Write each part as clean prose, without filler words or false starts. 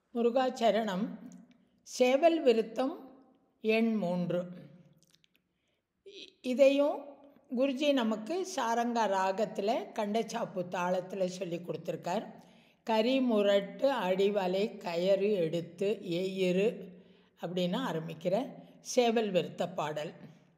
முருகாச்சரணம் சேவல் விருத்தம் எண் 3. இதையும் குருஜி நமக்கு சாரங்கா ராகத்தில் கண்டச்சாப்பு தாளத்தில் சொல்லி கொடுத்துருக்கார். கரி முரட்டு அடிவலை கயறு எடுத்து எயிறு அப்படின்னு ஆரம்பிக்கிற சேவல் விருத்த பாடல்.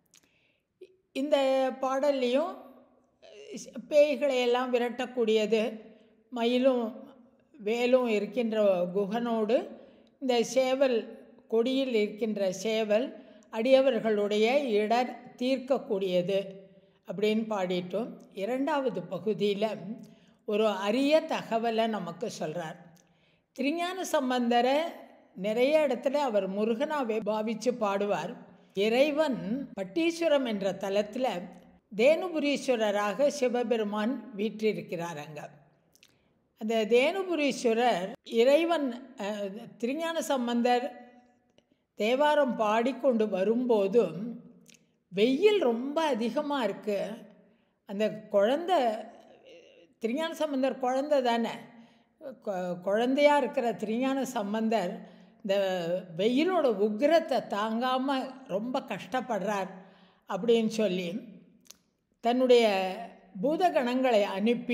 இந்த பாடல்லையும் பேய்களையெல்லாம் விரட்டக்கூடியது, மயிலும் வேலும் இருக்கின்ற குகனோடு இந்த சேவல் கொடியில் இருக்கின்ற சேவல் அடியவர்களுடைய இடர் தீர்க்கக்கூடியது அப்படின்னு பாடிட்டோம். 2வது பகுதியில் ஒரு அரிய தகவலை நமக்கு சொல்கிறார். திருஞான சம்பந்தரை நிறைய இடத்துல அவர் முருகனாவே பாவித்து பாடுவார். இறைவன் பட்டீஸ்வரம் என்ற தலத்தில் தேனுபுரீஸ்வரராக சிவபெருமான் வீற்றிருக்கிறார். அங்கே அந்த தேனுபுரீஸ்வரர் இறைவன் திருஞான சம்பந்தர் தேவாரம் பாடிக்கொண்டு வரும்போதும் வெயில் ரொம்ப அதிகமாக இருக்குது. அந்த குழந்தை திருஞான சம்பந்தர் குழந்தை தானே, குழந்தையாக இருக்கிற திருஞான சம்பந்தர் இந்த வெயிலோட உக்கிரத்தை தாங்காமல் ரொம்ப கஷ்டப்படுறார் அப்படின்னு சொல்லி தன்னுடைய பூதகணங்களை அனுப்பி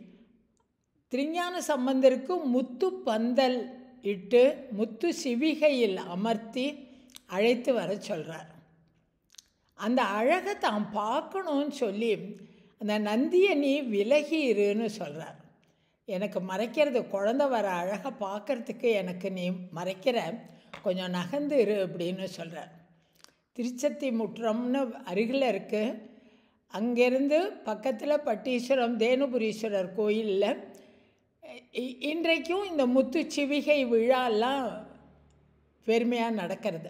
திருஞான சம்பந்தருக்கு முத்து பந்தல் இட்டு முத்து சிவிகையில் அமர்த்தி அழைத்து வர சொல்கிறார். அந்த அழகை தான் பார்க்கணும்னு சொல்லி அந்த நந்தியை நீ விலகிருன்னு சொல்கிறார். எனக்கு மறைக்கிறது, குழந்தை வர அழகை பார்க்குறதுக்கு எனக்கு நீ மறைக்கிற, கொஞ்சம் நகர்ந்து இரு அப்படின்னு சொல்கிறார். திருச்சத்தி முற்றம்னு அருகில் இருக்குது. அங்கேருந்து பக்கத்தில் பட்டீஸ்வரம் தேனுபுரீஸ்வரர் கோயிலில் இன்றைக்கும் இந்த முத்து சிவிகை விழாலாம் பெருமையாக நடக்கிறது.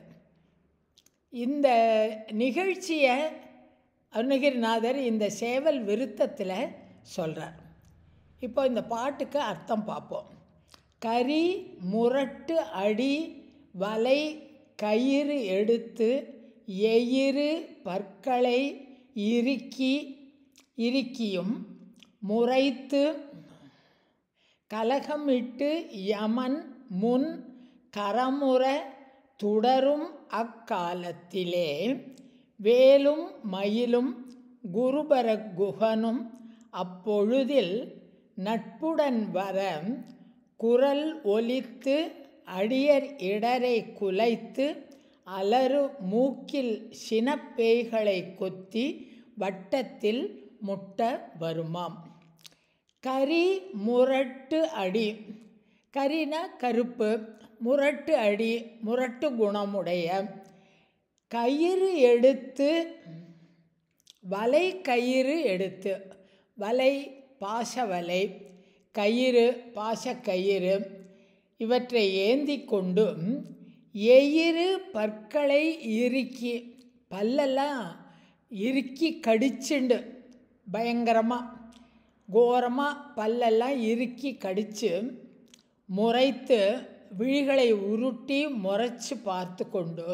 இந்த நிகழ்ச்சியை அருணகிரிநாதர் இந்த சேவல் விருத்தத்தில் சொல்கிறார். இப்போ இந்த பாட்டுக்கு அர்த்தம் பார்ப்போம். கரி முரட்டு அடி வலை கயிறு எடுத்து எயிறு பற்களை இறுக்கியும் முறைத்து கலகமிட்டு யமன் முன் கரமுற துடரும் அக்காலத்திலே வேலும் மயிலும் குருபர குகனும் அப்பொழுதில் நட்புடன் வர குரல் ஒலித்து அடியர் இடரை குலைத்து அலறு மூக்கில் சினப்பேய்களை கொத்தி வட்டத்தில் முட்ட வருமாம். கரி முரட்டு அடி, கரினா கருப்பு, முரட்டு அடி முரட்டு குணமுடைய, கயிறு எடுத்து வலை கயிறு எடுத்து, வலை பாசவலை, கயிறு பாசக்கயிறு இவற்றை ஏந்தி கொண்டு எயிறு பற்களை இறுக்கி, பல்லெல்லாம் இறுக்கி கடிச்சுண்டு பயங்கரமாக கோரமாக பல்லெல்லாம் இறுக்கி கடித்து முறைத்து விழிகளை உருட்டி முறைச்சி பார்த்து கொண்டு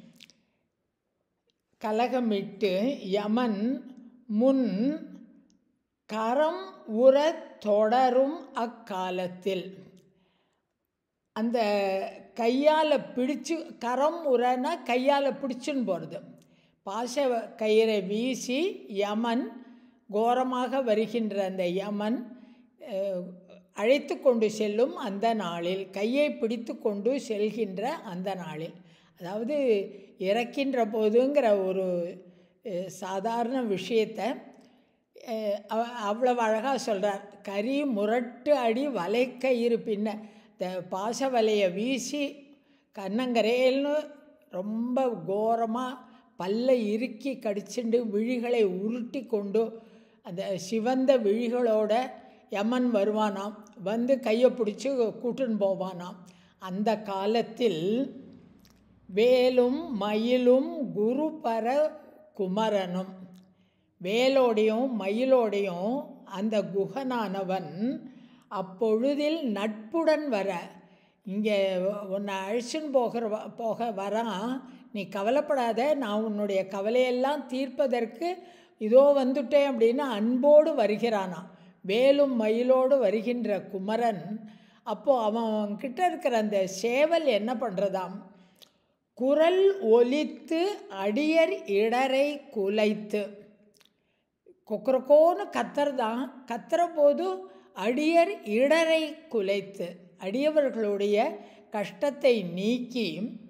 கலகமிட்டு யமன் முன் கரம் உற தொடரும் அக்காலத்தில், அந்த கையால் பிடிச்சு, கரம் உரனா கையால் பிடிச்சுன்னு போகிறது, பாச கயிறை வீசி யமன் கோரமாக வருகின்ற அந்த யமன் அழைத்து கொண்டு செல்லும் அந்த நாளில், கையை பிடித்து கொண்டு செல்கின்ற அந்த நாளில், அதாவது இறக்கின்ற போதுங்கிற ஒரு சாதாரண விஷயத்தை அவ்வளவு அழகாக சொல்கிறார். கரி முரட்டு அடி வலைக்கயிறு பின்ன இந்த பாச வலையை வீசி கண்ணங்கரேல்னு ரொம்ப கோரமாக பல்லை இறுக்கி கடிச்சுண்டு விழிகளை உருட்டி கொண்டு அந்த சிவந்த விழிகளோட யமன் வருவானாம், வந்து கையை பிடிச்சி கூட்டுன்னு போவானாம். அந்த காலத்தில் வேலும் மயிலும் குருபர குமரனும், வேலோடையும் மயிலோடையும் அந்த குகனானவன் அப்பொழுதில் நட்புடன் வர, இங்கே உன்னை அழிச்சுன்னு போக வரான், நீ கவலைப்படாத, நான் உன்னுடைய கவலையெல்லாம் தீர்ப்பதற்கு இதோ வந்துட்டேன் அப்படின்னு அன்போடு வருகிறானா. வேலும் மயிலோடு வருகின்ற குமரன் அப்போது அவன்கிட்ட இருக்கிற அந்த சேவல் என்ன பண்ணுறதாம், குரல் ஒலித்து அடியர் இடரை குலைத்து, கொக்கரக்கோன்னு கத்துறதான். கத்துற போது அடியர் இடரை குலைத்து, அடியவர்களுடைய கஷ்டத்தை நீக்கி,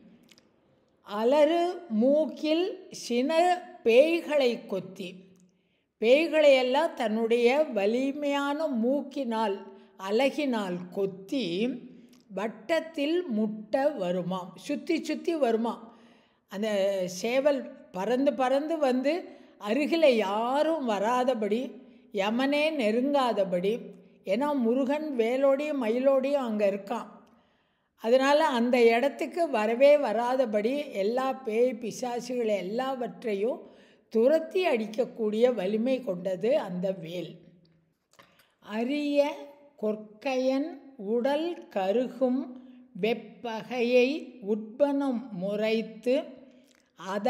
அலறு மூக்கில் சின பேய்களை கொத்தி, பேய்களையெல்லாம் தன்னுடைய வலிமையான மூக்கினால் அலகினால் கொத்தி வட்டத்தில் முட்ட வருமாம், சுற்றி சுற்றி வருமாம். அந்த சேவல் பறந்து பறந்து வந்து அருகில் யாரும் வராதபடி, யமனே நெருங்காதபடி, ஏன்னா முருகன் வேலோடையும் மயிலோடையும் அங்கே இருக்கான். அதனால் அந்த இடத்துக்கு வரவே வராதபடி எல்லா பேய் பிசாசுகளை எல்லாவற்றையும் துரத்தி அடிக்கக்கூடிய வலிமை கொண்டது அந்த வேல். அரிய கொற்கையன் உடல் கருகும் வெப்பகையை உட்பனம் முறைத்து அத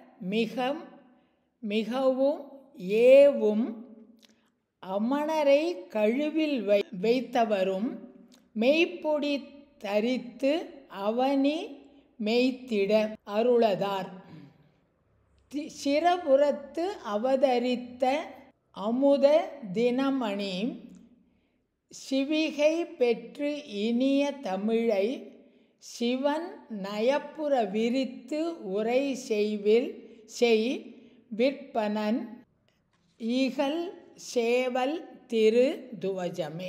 மிகவும் ஏவும் அமணரை கழுவில் வைத்தவரும் மெய்ப்பொடி தரித்து அவனி மெய்த்திட அருளதார். சிரபுரத்து அவதரித்த அமுத தினமணி சிவிகை பெற்று இனிய தமிழை சிவன் நயப்புற விரித்து உரை செய் விற்பனன் ஈகல் சேவல் திரு துவஜமே.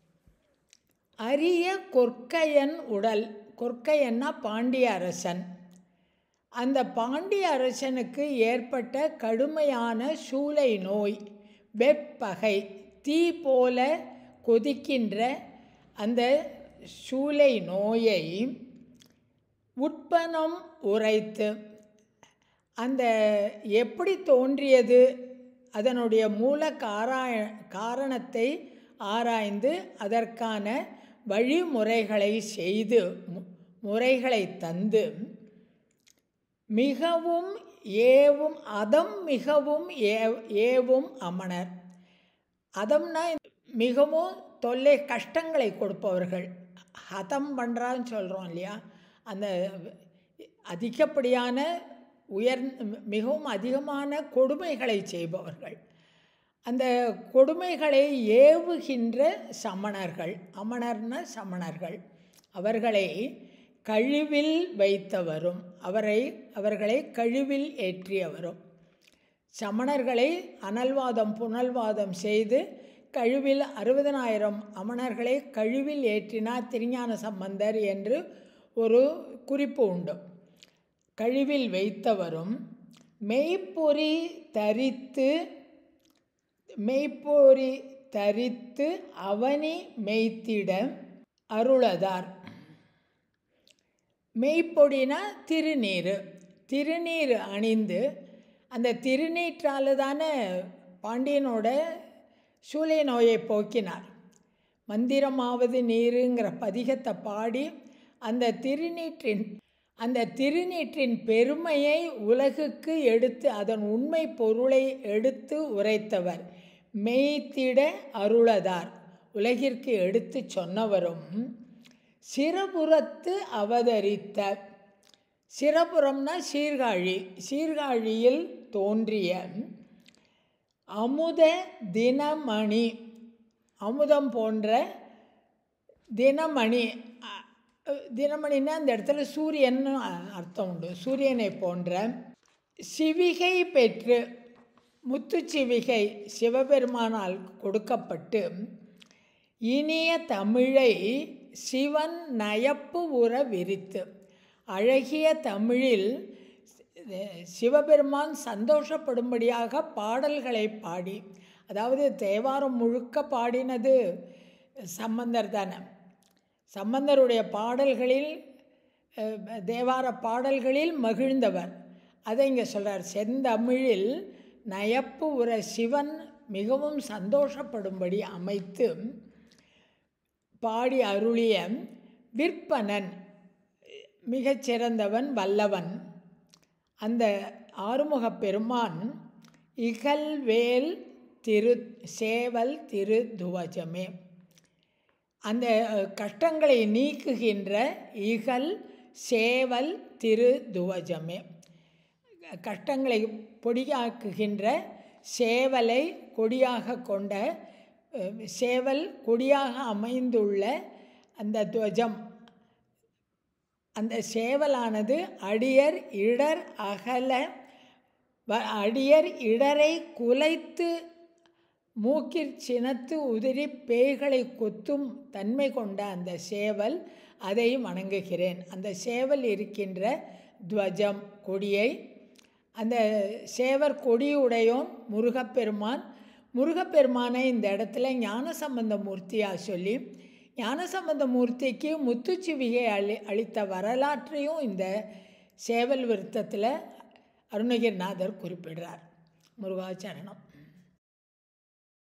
அரிய கொற்கையன் உடல், கொற்கையன்னா பாண்டிய அரசன். அந்த பாண்டிய அரசனுக்கு ஏற்பட்ட கடுமையான சூளை நோய், வெப்பகை, தீ போல கொதிக்கின்ற அந்த சூளை நோயை உட்பனம் உரைத்து, அந்த எப்படி தோன்றியது, அதனுடைய மூல காரணத்தை ஆராய்ந்து அதற்கான வழிமுறைகளை செய்து முறைகளை தந்து மிகவும் ஏவும் மிகவும் ஏவும் அமணர். அதம்னா மிகவும் தொல்லை கஷ்டங்களை கொடுப்பவர்கள், ஹதம் பண்ணுறான்னு சொல்கிறோம் இல்லையா, அந்த அதிகப்படியான மிகவும் அதிகமான கொடுமைகளை செய்பவர்கள், அந்த கொடுமைகளை ஏவுகின்ற சமணர்கள், அமணர்ன சமணர்கள், அவர்களை கழுவில் வைத்தவரும், அவர்களை கழுவில் ஏற்றியவரும். சமணர்களை அனல்வாதம் புனல்வாதம் செய்து கழுவில் 60,000 அமணர்களை கழுவில் ஏற்றினார் திருஞான சம்பந்தர் என்று ஒரு குறிப்பு உண்டு. கழுவில் வைத்தவரும் மெய்ப்பொறி தரித்து அவனி மெய்த்திட அருளதார். மெய்ப்பொடினா திருநீர் அணிந்து, அந்த திருநீற்றால் தானே பாண்டியனோட சூளை நோயை போக்கினார். மந்திரமாவது நீருங்கிற பதிகத்தை பாடி அந்த திருநீற்றின் பெருமையை உலகுக்கு எடுத்து அதன் உண்மை பொருளை எடுத்து உரைத்தவர். மெய்த்திட அருளதார், உலகிற்கு எடுத்து சொன்னவரும். சிரபுரத்து அவதரித்த, சிரபுரம்னா சீர்காழியில் தோன்றிய அமுத தினமணி, அமுதம் போன்ற தினமணின்னா அந்த இடத்துல சூரியன் அர்த்தம் உண்டு, சூரியனை போன்ற. சிவிகை பெற்று, முத்துச்சிவிகை சிவபெருமானால் கொடுக்கப்பட்டு இனிய தமிழை சிவன் நயப்பு உற விரித்து, அழகிய தமிழில் சிவபெருமான் சந்தோஷப்படும்படியாக பாடல்களை பாடி, அதாவது தேவாரம் முழுக்க பாடினது சம்பந்தர் தானே. சம்பந்தருடைய பாடல்களில், தேவார பாடல்களில் மகிழ்ந்தவர். அதை இங்கே சொல்கிறார். செந்தமிழில் நயப்பு உற சிவன் மிகவும் சந்தோஷப்படும்படி அமைத்து பாடி அருளிய விற்பனன், மிகச்சிறந்தவன், வல்லவன், அந்த ஆறுமுகப் பெருமான் இகல்வேல் சேவல் திரு துவஜமே. அந்த கஷ்டங்களை நீக்குகின்ற இகல் சேவல் திருதுவஜமே. கஷ்டங்களை பொடியாக்குகின்ற சேவலை கொடியாக கொண்ட சேவல் கொடியாக அமைந்துள்ள அந்த துவஜம், அந்த சேவலானது அடியர் இடர் அகல அடியர் இடரை குலைத்து மூக்கிற் சினத்து உதிரி பேய்களை கொத்தும் தன்மை கொண்ட அந்த சேவல், அதை வணங்குகிறேன். அந்த சேவல் இருக்கின்ற துவஜம் கொடியை, அந்த சேவர் கொடியுடையோன் முருகப்பெருமான். முருகப்பெருமானை இந்த இடத்துல ஞானசம்பந்த மூர்த்தியாக சொல்லி, ஞானசம்பந்த மூர்த்திக்கு முத்துச்சிவிகை அளித்த வரலாற்றையும் இந்த சேவல் விருத்தத்தில் அருணகிரிநாதர் குறிப்பிடுறார். முருகாச்சரணம்.